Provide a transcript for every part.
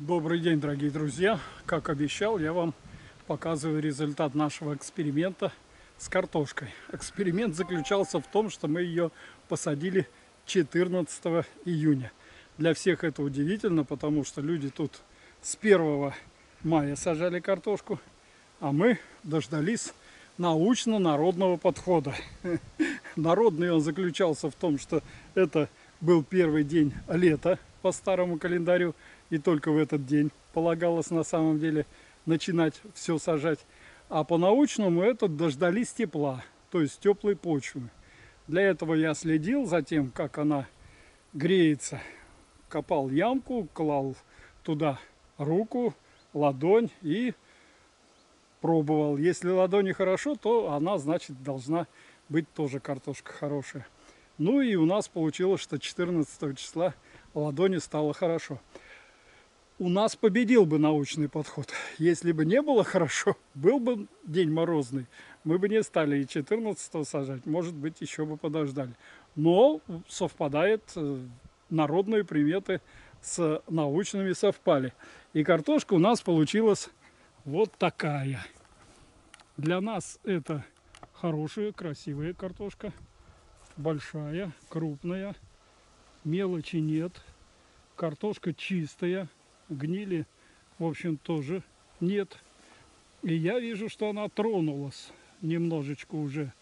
Добрый день, дорогие друзья! Как обещал, я вам показываю результат нашего эксперимента с картошкой. Эксперимент заключался в том, что мы ее посадили 14 июня. Для всех это удивительно, потому что люди тут с 1 мая сажали картошку, а мы дождались научно-народного подхода. Народный он заключался в том, что это был первый день лета по старому календарю, и только в этот день полагалось на самом деле начинать все сажать. А по-научному это дождались тепла, то есть теплой почвы. Для этого я следил за тем, как она греется. Копал ямку, клал туда руку, ладонь и пробовал. Если ладони хорошо, то она, значит, должна быть тоже картошка хорошая. Ну и у нас получилось, что 14 числа ладони стало хорошо. У нас победил бы научный подход. Если бы не было хорошо, был бы день морозный, мы бы не стали и 14 сажать, может быть, еще бы подождали. Но совпадает, народные приметы с научными совпали. И картошка у нас получилась вот такая. Для нас это хорошая, красивая картошка. Большая, крупная, мелочи нет. Картошка чистая. Гнили, в общем, тоже нет. И я вижу, что она тронулась немножечко уже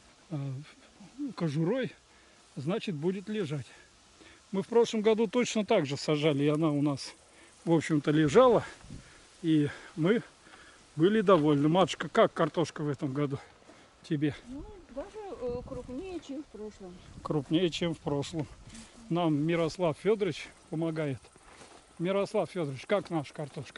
кожурой, значит, будет лежать. Мы в прошлом году точно так же сажали, и она у нас, в общем-то, лежала, и мы были довольны. Матушка, как картошка в этом году тебе? Ну, даже крупнее, чем в прошлом. Крупнее, чем в прошлом. Нам Мирослав Федорович помогает. Мирослав Федорович, как наша картошка?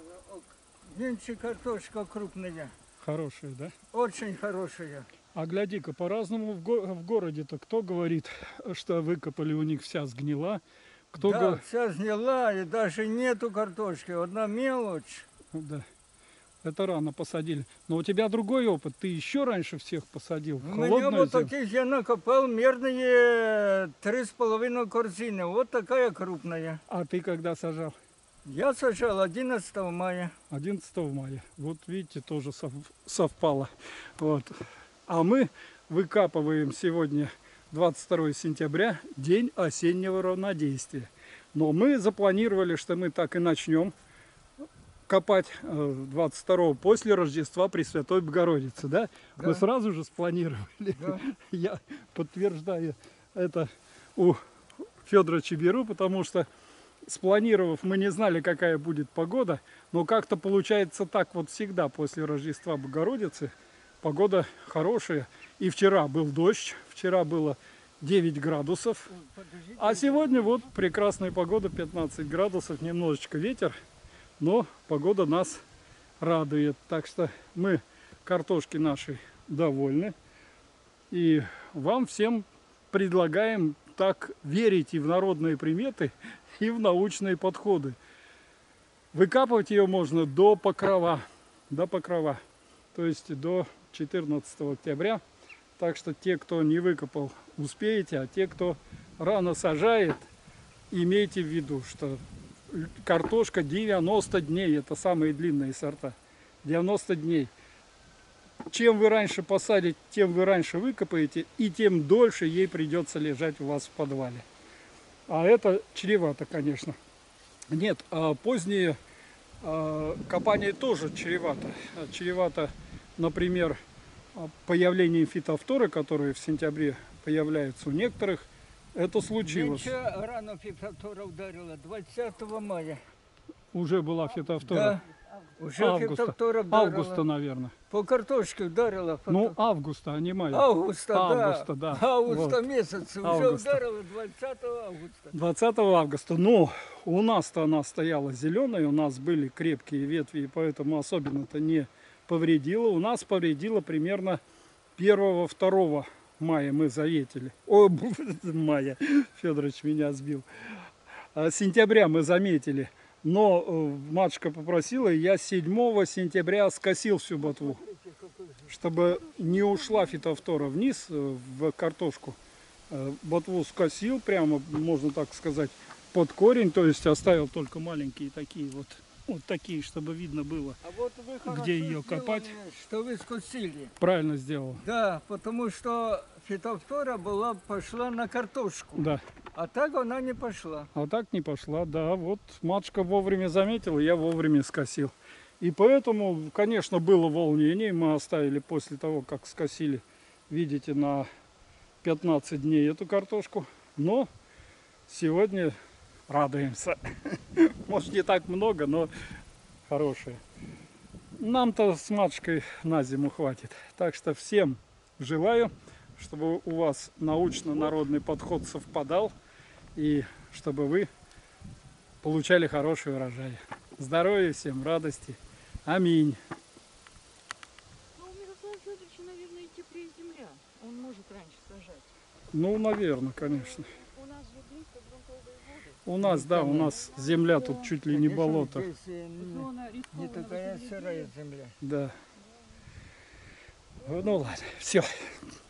Нынче картошка крупная. Хорошая, да? Очень хорошая. А гляди-ка, по-разному в городе-то кто говорит, что выкопали, у них вся сгнила. Кто Да, вся сгнила, и даже нету картошки. Одна мелочь. Да, это рано посадили. Но у тебя другой опыт, ты еще раньше всех посадил. У меня вот таких я накопал мерные 3,5 корзины. Вот такая крупная. А ты когда сажал? Я сажал 11 мая. 11 мая. Вот видите, тоже совпало. Вот. А мы выкапываем сегодня 22 сентября, день осеннего равнодействия. Но мы запланировали, что мы так и начнем копать 22-го после Рождества Пресвятой Богородицы, да? Да. Мы сразу же спланировали. Да. Я подтверждаю это у Федоровича беру, потому что спланировав, мы не знали, какая будет погода, но как-то получается так вот всегда после Рождества Богородицы. Погода хорошая. И вчера был дождь, вчера было 9 градусов, а сегодня вот прекрасная погода, 15 градусов, немножечко ветер. Но погода нас радует. Так что мы картошки нашей довольны. И вам всем предлагаем так верить и в народные приметы, и в научные подходы. Выкапывать ее можно до покрова. До покрова. То есть до 14 октября. Так что те, кто не выкопал, успеете. А те, кто рано сажает, имейте в виду, что картошка 90 дней, это самые длинные сорта. 90 дней. Чем вы раньше посадите, тем вы раньше выкопаете, и тем дольше ей придется лежать у вас в подвале. А это чревато, конечно. Нет, а позднее копание тоже чревато. Чревато, например, появлением фитофторы, которые в сентябре появляются у некоторых. Это случилось. Нынче рано фитофтора ударила 20 мая. Уже была фитофтора. Да, уже фитофтора ударила. Августа, наверное. По картошке ударила. Ну, августа, а не мая. Августа, да. Августа Вот. месяца. Уже Августа. ударила 20 августа. 20 августа. Но у нас-то она стояла зеленая, у нас были крепкие ветви, и поэтому особенно-то не повредила. У нас повредила примерно 1-2 мая мы заметили. О, мая, Федорович меня сбил. Сентября мы заметили. Но матушка попросила, и я 7 сентября скосил всю ботву, чтобы не ушла фитофтора вниз в картошку. Ботву скосил, прямо, можно так сказать, под корень, то есть оставил только маленькие такие вот такие, чтобы видно было. А вот вы хорошо Где ее сделали, копать? что вы скосили. Правильно сделал. Да, потому что фитофтора пошла на картошку, Да. а так она не пошла. А так не пошла, да. Вот матушка вовремя заметила, я вовремя скосил. И поэтому, конечно, было волнение. Мы оставили после того, как скосили, видите, на 15 дней эту картошку. Но сегодня радуемся. Может, не так много, но хорошие. Нам-то с матушкой на зиму хватит. Так что всем желаю, чтобы у вас научно-народный подход совпадал. И чтобы вы получали хороший урожай. Здоровья всем, радости. Аминь. Ну, у Мирослава Федоровича, наверное, теплее земля. Он может раньше сажать. Ну, наверное, конечно. У нас же близко грунтовые воды. У нас, да, у нас земля тут чуть ли не Конечно, болото. здесь, Зона не рискована такая возле сырая людей. земля. Да. Ну ладно, все.